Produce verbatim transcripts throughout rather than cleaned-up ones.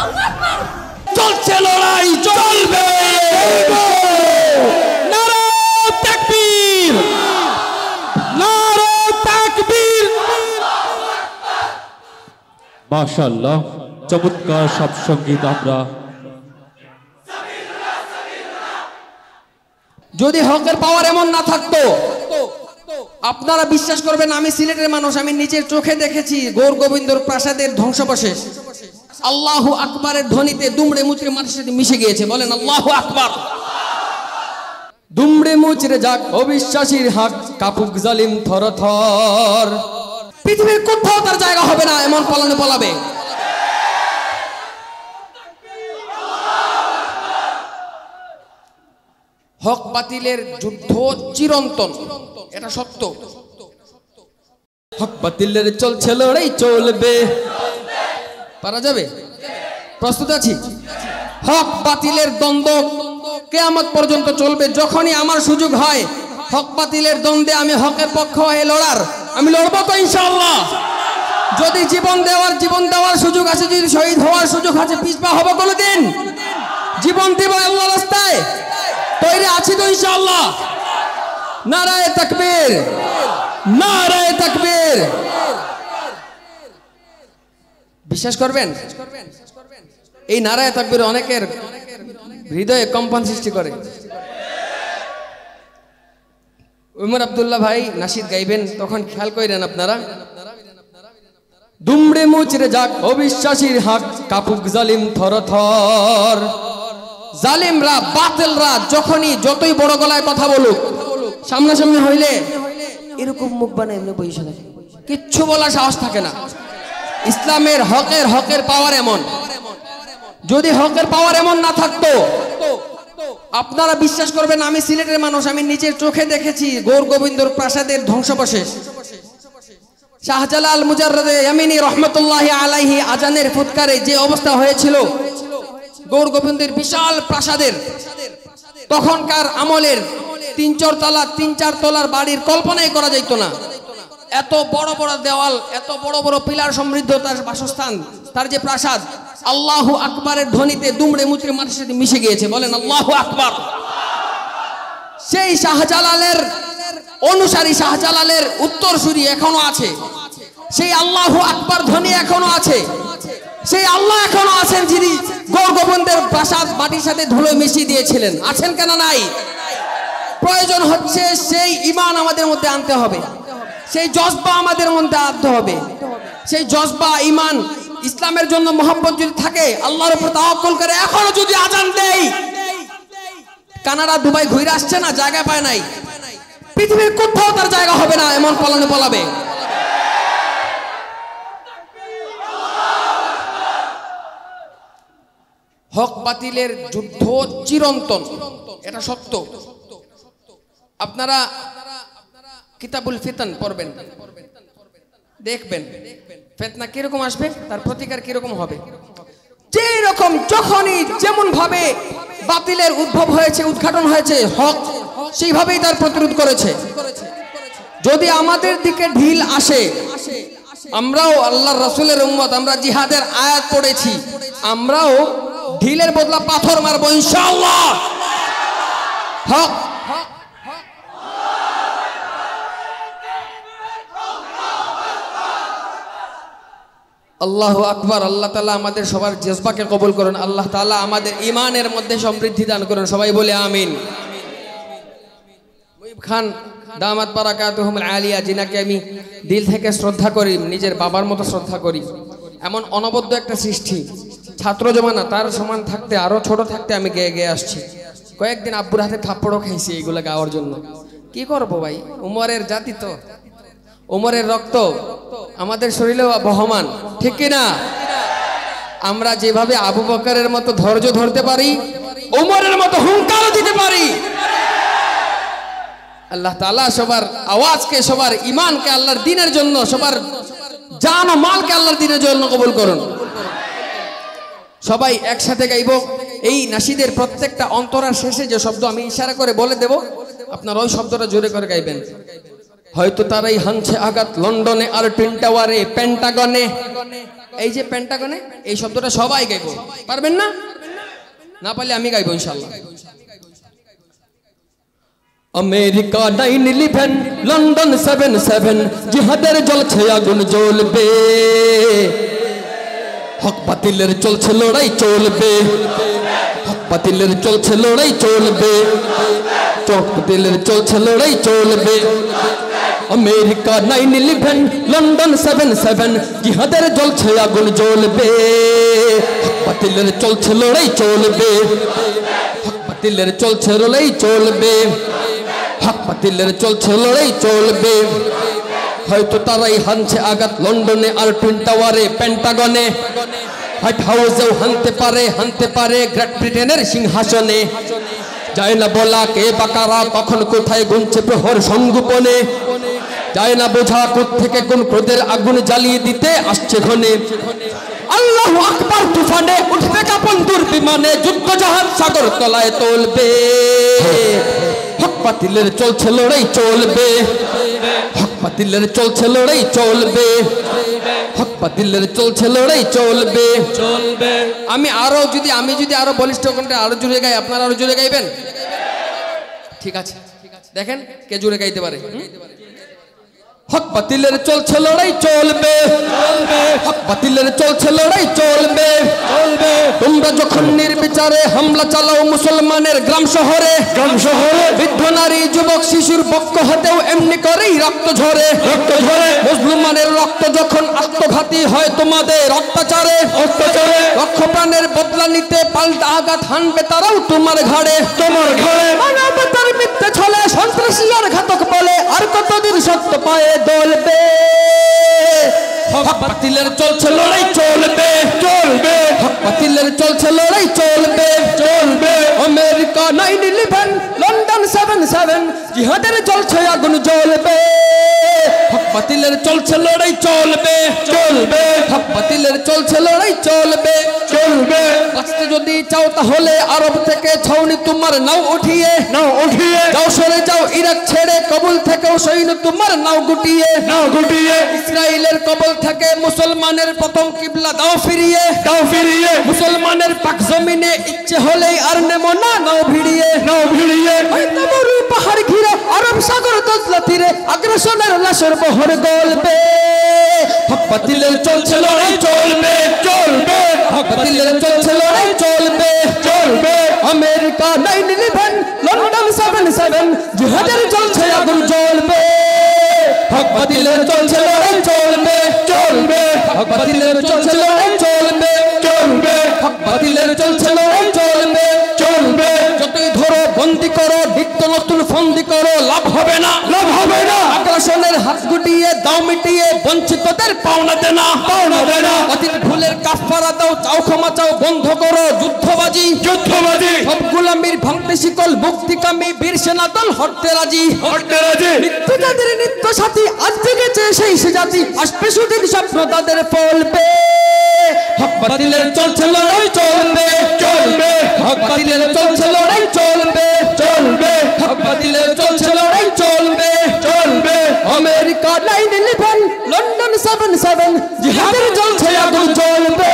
চলছে লড়াই, চলবে। নারে তাকবীর, নারে তাকবীর। মাশাআল্লাহ, চমৎকার সব সঙ্গীত। আমরা যদি হকের পাওয়ার এমন না থাকতো, আপনারা বিশ্বাস করবেন, আমি সিলেটের মানুষ, আমি নিজের চোখে দেখেছি গৌর গোবিন্দর প্রাসাদের ধ্বংসাবশেষ আল্লাহু আকবারের ধ্বনিতে দুমড়ে মুচড়ে মাটির সাথে মিশে গিয়েছে। বলেন আল্লাহু আকবার। দুমড়ে মুচড়ে যাক অবিশ্বাসীর হাক, কাপুক জালিম থরথর। পৃথিবীর কোথাও তার জায়গা হবে না, এমন পালানো পালাবে। হক বাতিলের যুদ্ধ চিরন্তন, এটা সত্য। হক বাতিলের চলছে লড়াই, চলবে। পারা যাবে? প্রস্তুত আছি। হক বাতিলের দ্বন্দ্ব কিয়ামত পর্যন্ত চলবে। যখনই আমার সুযোগ হয় হক বাতিলের দ্বন্দ্বে আমি হকের পক্ষ হয়ে লড়ার, আমি লড়বো তো ইনশাআল্লাহ। যদি জীবন দেওয়ার জীবন দেওয়ার সুযোগ আছে, যদি শহীদ হওয়ার সুযোগ আছে, পিছপা হবো কোনোদিন? জীবন দিব আল্লাহর রাস্তায়, তৈরি আছি তো ইনশাআল্লাহ। নারায়ে তাকবীর, নারায়ে তাকবীর। বিশ্বাস করবেন, এই নারায়ে তাকবীর অনেকের হৃদয়ে কম্পন সৃষ্টি করে। উমর আব্দুল্লাহ ভাই নাশিদ গাইবেন, তখন খেয়াল করেন আপনারা। দুমড়ে মুচড়ে যাক অবিশ্বাসীর হাক, কাপুক জালিম থরথর। জালিমরা বাতিলরা যখনই যতই বড় গলায় কথা বলুক, সামনাসামনি হইলে এরকম মুখ বানায় এমনি বসে থাকে, কিচ্ছু বলার সাহস থাকে না। ইসলামের হকের হকের পাওয়ার এমন, যদি হকের পাওয়ার এমন না থাকতো, আপনারা বিশ্বাস করবেন, আমি সিলেটের মানুষ, আমি নিজের চোখে দেখেছি গৌর গোবিন্দর প্রাসাদের ধ্বংসাবশেষ শাহজালাল মুজাররদে ইয়ামিনী রহমতুল্লাহি আলাইহি আজানের ফুৎকারে যে অবস্থা হয়েছিল গৌর গোবিন্দের বিশাল প্রাসাদের, তখনকার আমলের তিন চার তলা তিন চার তলার বাড়ির কল্পনাই করা যেত না। এত বড় বড় দেওয়াল, এত বড় বড় পিলার সমৃদ্ধ তার বাসস্থান, তার যে প্রাসাদ, আল্লাহু আকবারের ধ্বনিতে দুমড়ে মুচড়ে মাটির সাথে মিশে গিয়েছে। বলেন আল্লাহু আকবার। সেই শাহজালালের অনুসারী, শাহজালালের উত্তরসূরি এখনো আছে, সেই আল্লাহু আকবার ধ্বনি এখনো আছে, সেই আল্লাহ এখনো আছেন যিনি গৌর গোবিন্দের প্রাসাদ মাটির সাথে ধুলো মিশিয়ে দিয়েছিলেন। আছেন কেন? নাই। প্রয়োজন হচ্ছে সেই ঈমান আমাদের মধ্যে আনতে হবে, সেই জজবা আমাদের মধ্যে আনতে হবে। সেই জজবা, ঈমান, ইসলামের জন্য মহব্বত যদি থাকে, আল্লাহর উপর তাওয়াক্কুল করে, এখনো যদি আজান দেই, কানাডা দুবাই ঘুরে আসছে না, জায়গা পায় নাই, পৃথিবীর কোথাও তার জায়গা হবে না, এমন পালানো পালাবে। হক বাতিলের যুদ্ধ চিরন্তন, এটা সত্য। আপনারা কিতাবুল ফিতান পড়বেন, দেখবেন ফিতনা কিরকম আসবে, তার প্রতিকার কিরকম হবে। যেই রকম যখনই যেমন ভাবে বাতিলের উদ্ভব হয়েছে, উদ্ঘাটন হয়েছে, হক সেইভাবেই তার প্রতিরোধ করেছে। যদি আমাদের দিকে ঢিল আসে, আমরাও আল্লাহর রাসূলের উম্মত, আমরা জিহাদের আয়াত পড়েছি, আমরাও ঢিলের বদলা পাথর মারবো ইনশাআল্লাহ। হক আল্লাহু আকবার। আল্লাহ তাআলা আমাদের সবার জজবাকে কবুল করুন। আল্লাহ তাআলা আমাদের ঈমানের মধ্যে সমৃদ্ধি দান করুন। সবাই বলে আমিন। মুইব খান দামাত বারাকাতুহুমুল আলিয়া, যিনাকে আমি দিল থেকে শ্রদ্ধা করি, নিজের বাবার মতো শ্রদ্ধা করি, এমন অনবদ্য একটা সৃষ্টি। ছাত্র জমানা, তার সমান থাকতে, আরো ছোট থাকতে আমি গেয়ে গেয়ে আসছি। কয়েকদিন আব্বুর হাতে থাপ্পড়ও খাইছি এইগুলো গাওয়ার জন্য। কি করবো ভাই, উমরের জাতি তো, উমরের রক্ত আমাদের শরীরেও বহমান, ঠিক কিনা? আমরা যেভাবে আবু বকরের মতো ধৈর্য ধরতে পারি, উমরের মতো হুঙ্কারও দিতে পারি। আল্লাহ তাআলা সবার আওয়াজকে, সবার ঈমানকে আল্লাহর দ্বীনের জন্য, সবার জান ও মালকে আল্লাহর দ্বীনের জন্য কবুল করুন। সবাই একসাথে গাইব। এই নাশিদের প্রত্যেকটা অন্তরার শেষে যে শব্দ আমি ইশারা করে বলে দেব, আপনারা ওই শব্দটা জোরে করে গাইবেন। হয়তো তারাই হানছে আঘাত লন্ডনে আর টুইন টাওয়ারে, পেন্টাগনে, এই যে পেন্টাগনে এই শব্দটা সবাই গাইবো, পারবেন না? না পারলে আমি গাইবো ইনশাআল্লাহ। America nine eleven, London seven seven, জিহাদের জ্বলছে আগুন জ্বলবে, হক বাতিলের চলছে লড়াই চলবে, হক বাতিলের চলছে লড়াই চলবে, হক বাতিলের চলছে লড়াই চলবে। America nine eleven, London seven seven, জিহাদের জ্বলছে আগুন জ্বলবে, হক বাতিলের চলছে লড়াই চলবে, হক বাতিলের চলছে লড়াই চলবে, হক বাতিলের চলছে লড়াই চলবে। হয়তো তারাই হানছে আঘাত লন্ডনে আর টুইন টাওয়ারে পেন্টাগনে, হোয়াইট হাউসেও হানতে পারে হানতে পারে গ্রেট ব্রিটেনের সিংহাসনে। যায় না বলা কে বাকারা কখন কোথায় গুনছে প্রহর সংগোপনে, যায় না বোঝা কোত্থেকে কোন ক্রোধের আগুন জ্বালিয়ে দিতে আসছে ঘনে। আল্লাহু আকবার তুফানে উঠবে কাঁপন দুর্বিমানে, যুদ্ধ জাহাজ সাগর তলায় তোলবে, হক বাতিলের চলছে লড়াই চলবে, হক বাতিলের চলছে লড়াই চলবে, হক বাতিলের চলছে লড়াই চলবে চলবে। আমি আরো যদি আমি যদি আরো বলিষ্ঠ কণ্ঠে আরো জোরে গাই, আপনারা আরো জোরে গাইবেন? ঠিক আছে, দেখেন কে জোরে গাইতে পারে। হক বাতিলের চলছে লড়াই চলবে, হক বাতিলের চলছে লড়াই চলবে চলবে। তোমরা যখন নির্বিচারে হামলা চালাও মুসলমানের গ্রাম শহরে, গ্রাম শহরে বৃদ্ধ নারী যুবক শিশুর বক্ষ হাতেও এমনি করেই রক্ত ঝরে, রক্ত ঝরে। মুসলমানের রক্ত যখন আত্মঘাতী হয় তোমাদের অত্যাচারে, অত্যাচারে লক্ষ প্রাণের বদলা নিতে পাল্টা আঘাত হানবে তারাও তোমার ঘাড়ে, তোমার ঘাড়ে। মানবতার মিথ্যে ছলে সন্ত্রাসী আর ঘাতক বলে আর কতদিন সত্য পায়ে দলবে, হক বাতিলের চলছে লড়াই চলবে চলবে, হক বাতিলের চলছে লড়াই চলবে চলবে। America nine eleven, London seven seven, জিহাদের চলছে আগুন জ্বলবে, হক বাতিলের চলছে লড়াই চলবে চলবে, হক বাতিলের চলছে লড়াই চলবে চলবে। বাঁচতে যদি চাও তাহলে আরব থেকে ছাউনি তোমার নাও উঠিয়ে, নাও উঠিয়ে যাও, সরে যাও ইরাক ছেড়ে, কবুল থেকেও সৈন্য তোমার নাও গুটিয়ে, নাও গুটিয়ে। ইসরায়েলের কবল থেকে মুসলমানের প্রথম কিবলা দাও ফিরিয়ে, দাও ফিরিয়ে। মুসলমানের পাক জমিনে ইচ্ছে হলেই আর নেমো না নাও ভিড়িয়ে, নাও ভিড়িয়ে। মরু পাহাড় ঘিরে আরব সাগর দজলা তীরে আগ্রাসনের লাশের বহর গলবে, হক বাতিলের চলছে লড়াই চলবে চলবে, হক বাতিলের চলছে লড়াই চলবে চলবে। America nine eleven, London seven seven, জিহাদের চলছে আগুন জ্বলবে, হক বাতিলের চলছে লড়াই চলবে চলবে, হক বাতিলের চলছে লড়াই চলবে চলবে, হক বাতিলের চলছে লড়াই চলবে চলবে। যতই ধরো বন্দি করো নিত্য নতুন ফন্দি করো, লাভ হবে না লাভ হবে না। আগ্রাসনের হাত গুটিয়ে দাও মিটিয়ে বঞ্চিতদের পাওনা দেনা পাওনা দেনা। অতীত ভুলের কাফারা দাও, চাও ক্ষমা চাও, বন্ধ করো যুদ্ধবাজি যুদ্ধবাজি। সব গুলামির ভাঙতে শিকল মুক্তিকামী বীর সেনা দল হটতে রাজি হটতে রাজি। নিত্যজাতির নিত্য সাথী আজ জেগেছে সেই সে জাতি, আসবে সুদিন স্বপ্ন তাদের ফলবে, হক বাতিলের চলছে লড়াই চলবে চলবে, হক বাতিলের চলছে লড়াই চলবে চলবে, হক বাতিলের চলছে লড়াই চলবে চলবে। America nine eleven, London seven seven, জিহাদের চলছে আগুন জ্বলবে,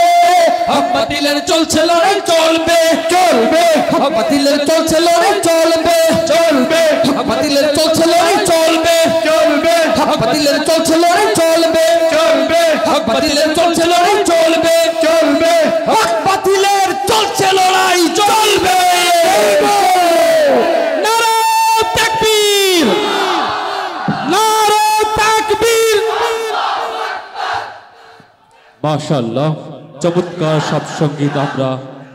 হক বাতিলের চলছে লড়াই চলবে চলবে, হক বাতিলের চলছে লড়াই চলবে চলবে, হক বাতিলের চলছে লড়াই চলবে চলবে, হক বাতিলের চলছে লড়াই চলবে চলবে, হক বাতিলের চলছে লড়াই চলবে চলবে, হক বাতিলের চলছে লড়াই চলবে। নারে তাকবীর, নারে তাকবীর। মাশাআল্লাহ, চমৎকার সব সঙ্গীত আমরা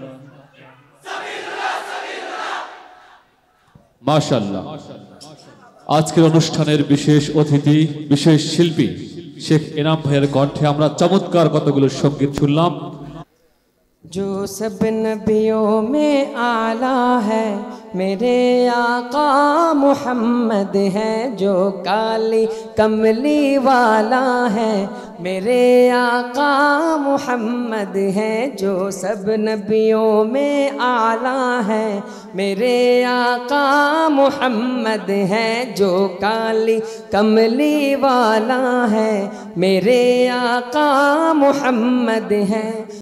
মাশাআল্লাহ। আজকের অনুষ্ঠানের বিশেষ অতিথি বিশেষ শিল্পী শেখ এনাম ভাইয়ের কণ্ঠে আমরা চমৎকার কতগুলো সঙ্গীত শুনলাম। जो सब नबियों में आला है मेरे आका मोहम्मद है। जो काली कमली वाला है मेरे आका मोहम्मद है। जो सब नबियों में आला है मेरे आका मोहम्मद है। जो काली कमली वाला है मेरे आका मोहम्मद है।